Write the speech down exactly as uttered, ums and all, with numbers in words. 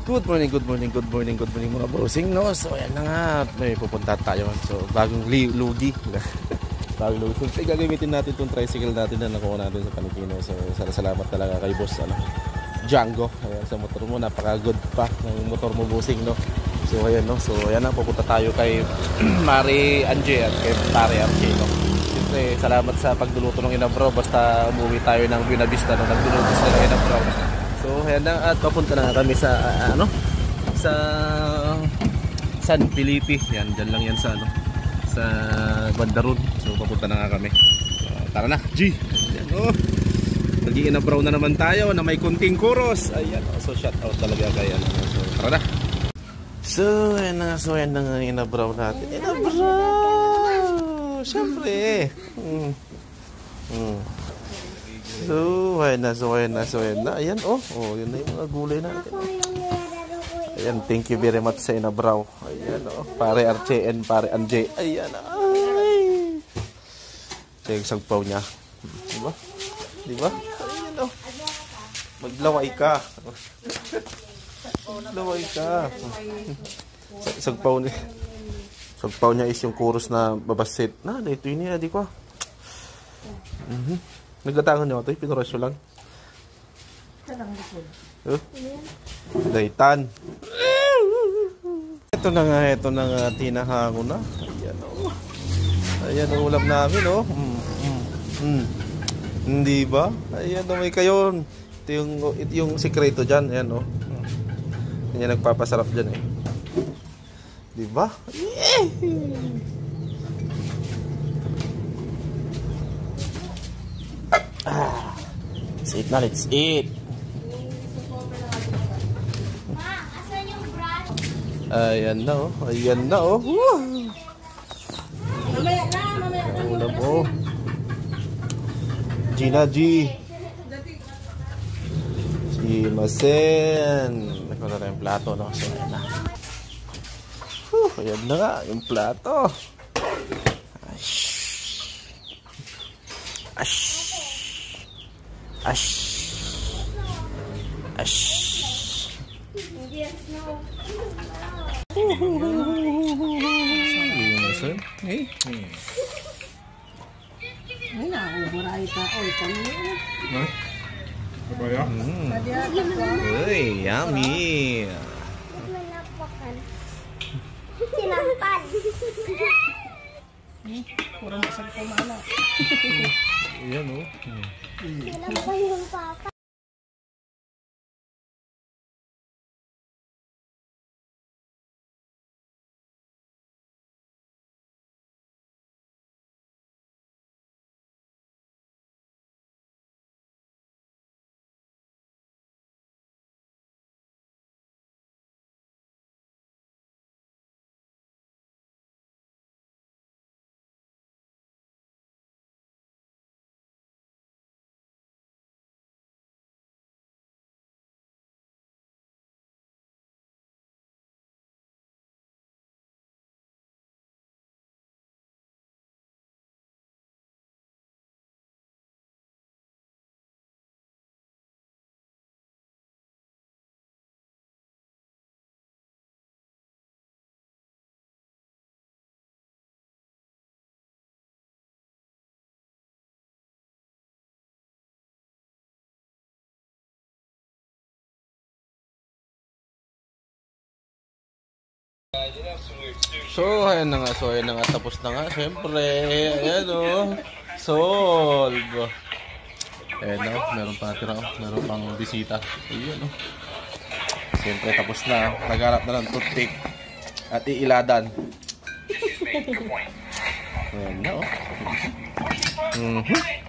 Good morning, good morning, good morning, good morning mga bossing, no? So ayan na nga, may pupunta tayo. So bagong lugi. Bagong lugi. So gagamitin natin itong tricycle natin na nakuha natin sa Panipino. So salamat talaga kay boss, ano, Django. Ayan, sa motor mo, napaka-good pa ng motor mo, bossing, no? So ayan, no? So ayan na, pupunta tayo kay Mari Anje at kay Pare Arche, no? Siyempre, salamat sa pagduluto ng Inabraw. Basta umuwi tayo ng Buena Vista, no? Nagduluto sila ng Inabraw. So ayan na, at papunta na kami sa uh, ano sa San Felipe. Yan, dyan lang yan sa ano sa Bandaron. So papunta na nga kami. Uh, tara na, G. Ayan, oh. Nag-i-Inabraw na naman tayo na may kunting kuros. Ayan, oh. So shout out talaga kay ano. So tara na. So ayan na, so ayan na nga Inabraw natin. Inabraw! Siyempre. Hmm. Hmm. So, ayan na, so ayan na, so ayan na. Ayan, oh, oh, yun na yung mga gulay natin. Ayan, thank you very much sa Inabraw. Ayan, oh, Pare Arche and Pare Anje. Ayan, ay. Ito yung sagpaw niya. Diba? Diba? Ayan, oh. Maglaway ka. Maglaway ka. Sagpaw niya. Sagpaw niya is yung kuros na babasit. Na, ito yun niya, di ko. Mhm. Nagdatangan niyo ito, pinurasyo lang. Huh? Daytan. Ito na nga, ito na nga, tinahango na. Ayan, oh. Ayan ang ulam namin, oh. Mm, mm, mm. Hindi ba? Ayan, oh, may kayon. Ito yung, ito yung sikreto dyan. Ayan, oh. Ayan, nagpapasarap dyan, eh. Di ba? Yeah! Ah, let's eat na, let's eat. Ayan na, oh. Ayan na, oh. Mamaya na, mamaya na. Ano na po? Gina G. Si Masen. Nagpunta na yung plato, no? So, ayan na. Whew, ayan na nga, yung plato. Ash. Ash. Ash. Ash. Yes, no. Eh? Ay, nauburay ka. Oy, kami. Ha? Kabaya? Uy, yummy. Sinampan. Puro masal ko mana. Ayan, oh. Sinampan yung papa. So, ayan na nga. So, ayan na nga. Tapos na nga. Siyempre. Ayan, oh. Solve. Ayan, oh. Meron pa tira. Meron pang bisita. Ayan, oh. Siyempre, tapos na. Nagharap na ng toothpick. At iiladan. Ayan na, oh. Mm-hmm.